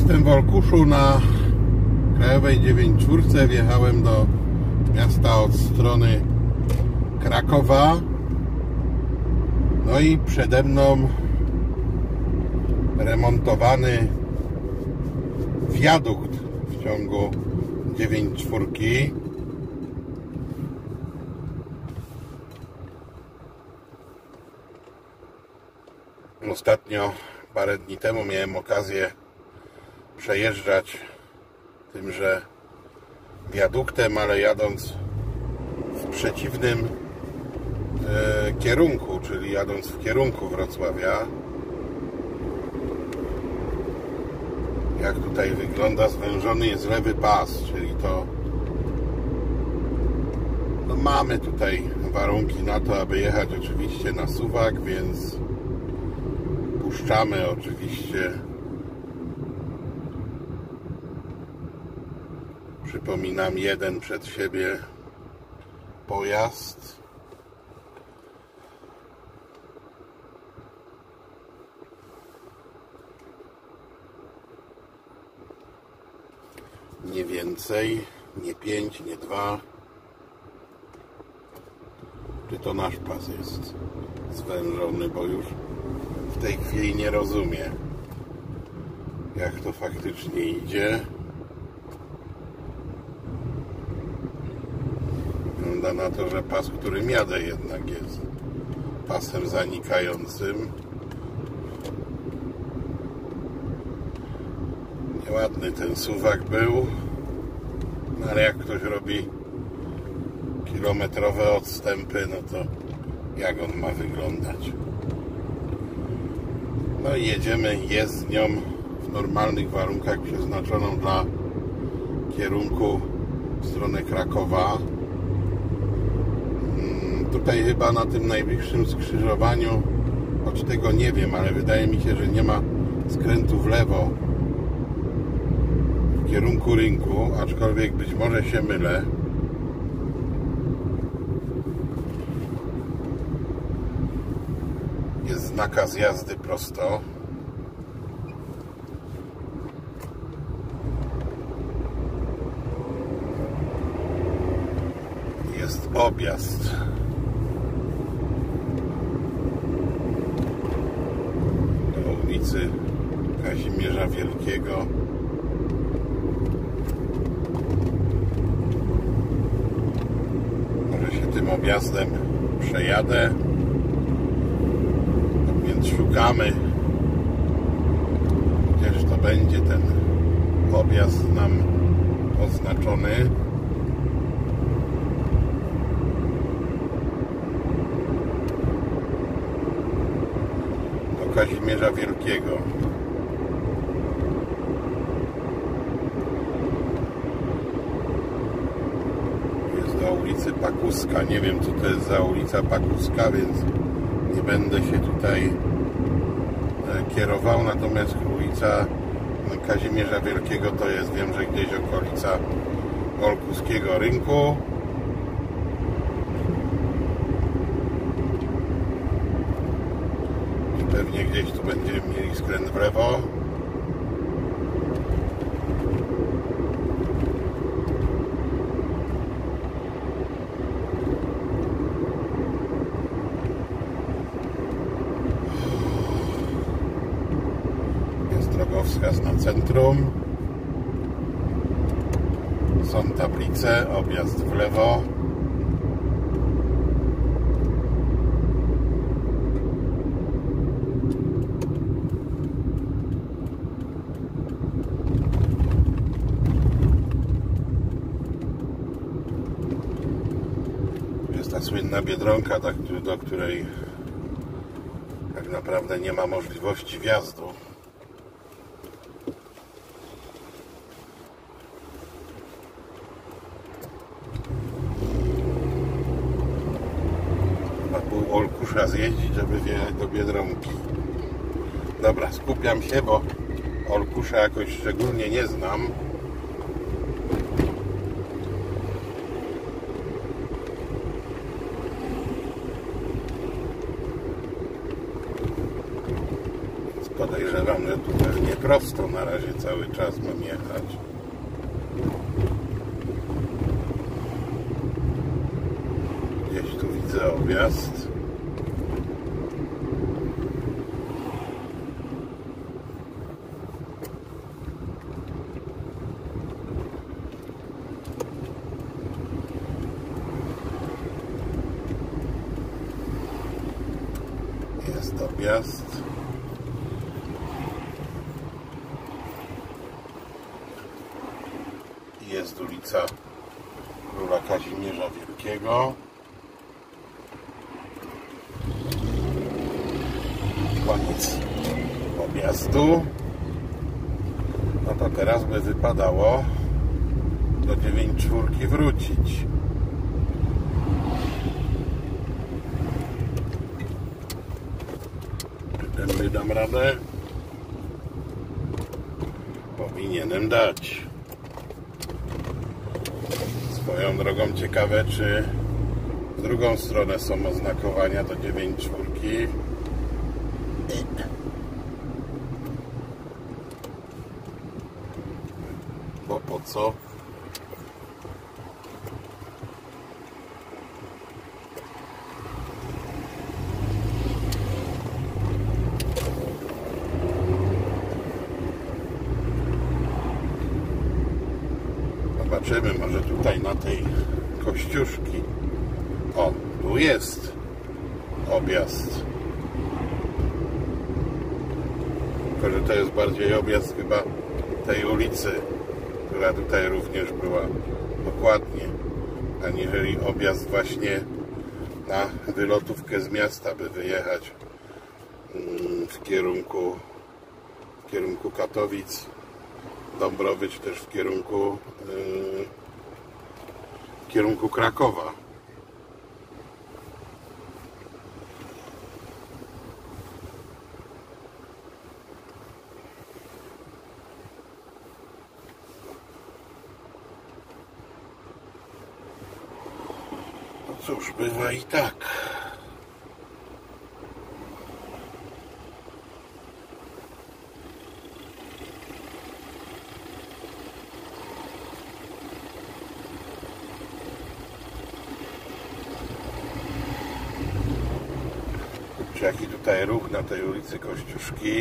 Jestem w Olkuszu na Krajowej 94. Wjechałem do miasta od strony Krakowa. No i przede mną remontowany wiadukt w ciągu 94. Ostatnio, parę dni temu, miałem okazję przejeżdżać tymże wiaduktem, ale jadąc w przeciwnym kierunku, czyli jadąc w kierunku Wrocławia. Jak tutaj wygląda, zwężony jest lewy pas, czyli to no mamy tutaj warunki na to, aby jechać oczywiście na suwak, więc puszczamy oczywiście. Przypominam, jeden przed siebie pojazd. Nie więcej, nie 5, nie 2. Czy to nasz pas jest zwężony, bo już w tej chwili nie rozumiem, jak to faktycznie idzie. Wygląda na to, że pas, którym jadę, jednak jest pasem zanikającym. Nieładny ten suwak był, no ale jak ktoś robi kilometrowe odstępy, no to jak on ma wyglądać? No i jedziemy jezdnią w normalnych warunkach przeznaczoną dla kierunku w stronę Krakowa. Tutaj chyba na tym najbliższym skrzyżowaniu, choć tego nie wiem, ale wydaje mi się, że nie ma skrętu w lewo w kierunku rynku, aczkolwiek być może się mylę. Jest nakaz jazdy prosto. Jest objazd. Do ulicy Kazimierza Wielkiego. Może się tym objazdem przejadę. Więc szukamy, gdzież to będzie ten objazd nam oznaczony. Do Kazimierza Wielkiego. Jest do ulicy Pakuska. Nie wiem, co to jest za ulica Pakuska, więc nie będę się tutaj kierował, natomiast ulica Kazimierza Wielkiego to jest, wiem, że gdzieś okolica Olkuskiego Rynku. I pewnie gdzieś tu będziemy mieli skręt w lewo. Drogowskaz na centrum. Są tablice, objazd w lewo. Jest ta słynna Biedronka, do której tak naprawdę nie ma możliwości wjazdu. Pół Olkusza zjeździć, żeby wjechać do Biedronki. Dobra, skupiam się, bo Olkusza jakoś szczególnie nie znam. Podejrzewam, że tu pewnie prosto na razie cały czas mam jechać. Gdzieś tu widzę objazd. Jest objazd. Jest ulica Króla Kazimierza Wielkiego. Koniec objazdu. No to teraz by wypadało do 9/4 wrócić. Czy tędy dam radę? Powinienem dać. Swoją drogą ciekawe, czy w drugą stronę są oznakowania do 9/4. Bo po co? Zobaczymy, może tutaj na tej Kościuszki. O, tu jest objazd. Tylko że to jest bardziej objazd chyba tej ulicy, która tutaj również była dokładnie, aniżeli objazd właśnie na wylotówkę z miasta, by wyjechać w kierunku Katowic, Dąbrowy, czy też w kierunku Krakowa. No cóż, bywa i tak. Jaki tutaj ruch na tej ulicy Kościuszki.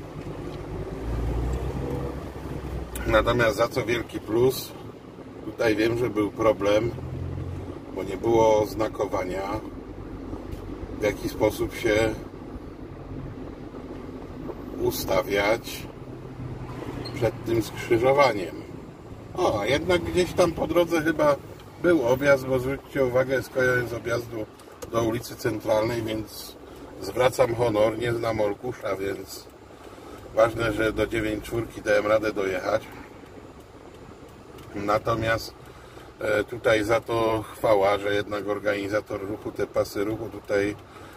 Natomiast za co wielki plus, tutaj wiem, że był problem, bo nie było oznakowania, w jaki sposób się ustawiać przed tym skrzyżowaniem. O, jednak gdzieś tam po drodze chyba był objazd, bo zwróćcie uwagę, skojarzę z objazdu do ulicy Centralnej, więc zwracam honor, nie znam Olkusza, więc ważne, że do 9/4 dałem radę dojechać. Natomiast tutaj za to chwała, że jednak organizator ruchu te pasy ruchu tutaj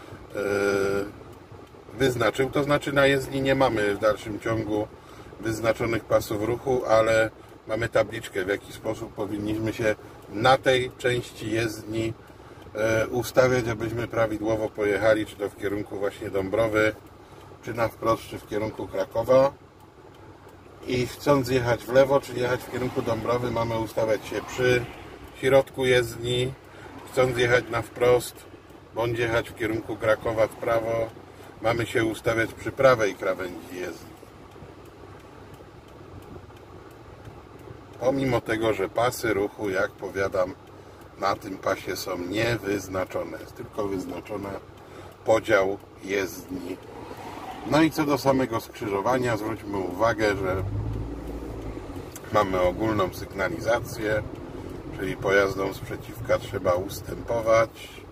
wyznaczył. To znaczy na jezdni nie mamy w dalszym ciągu wyznaczonych pasów ruchu, ale mamy tabliczkę, w jaki sposób powinniśmy się na tej części jezdni ustawiać, abyśmy prawidłowo pojechali, czy to w kierunku właśnie Dąbrowy, czy na wprost, czy w kierunku Krakowa. I chcąc jechać w lewo, czy jechać w kierunku Dąbrowy, mamy ustawiać się przy środku jezdni. Chcąc jechać na wprost, bądź jechać w kierunku Krakowa w prawo, mamy się ustawiać przy prawej krawędzi jezdni. Pomimo tego, że pasy ruchu, jak powiadam, na tym pasie są niewyznaczone. Jest tylko wyznaczony podział jezdni. No i co do samego skrzyżowania, zwróćmy uwagę, że mamy ogólną sygnalizację, czyli pojazdom sprzeciwka trzeba ustępować.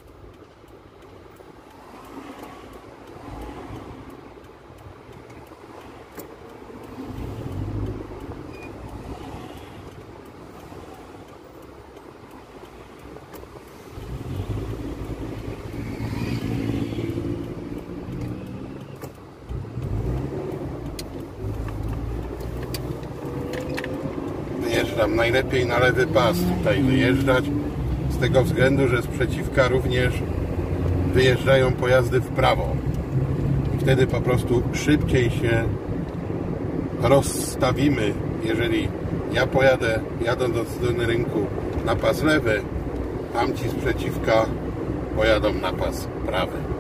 Najlepiej na lewy pas tutaj wyjeżdżać, z tego względu, że z przeciwka również wyjeżdżają pojazdy w prawo. Wtedy po prostu szybciej się rozstawimy. Jeżeli ja pojadę, jadąc do strony rynku, na pas lewy, tamci sprzeciwka pojadą na pas prawy.